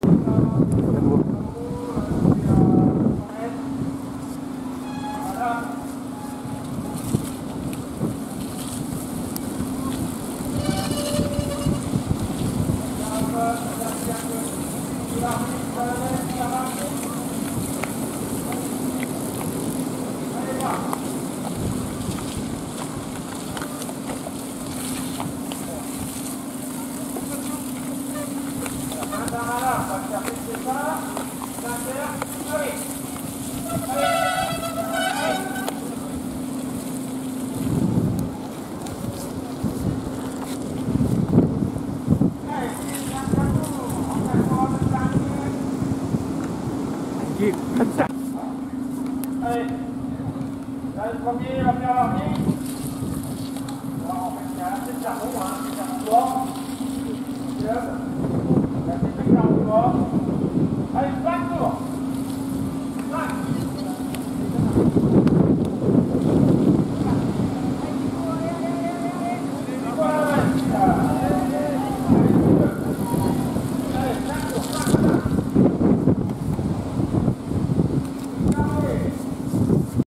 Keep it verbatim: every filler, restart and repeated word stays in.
Allez, là, le premier va faire l'armée. On va en fait, il y a assez de charbon, hein.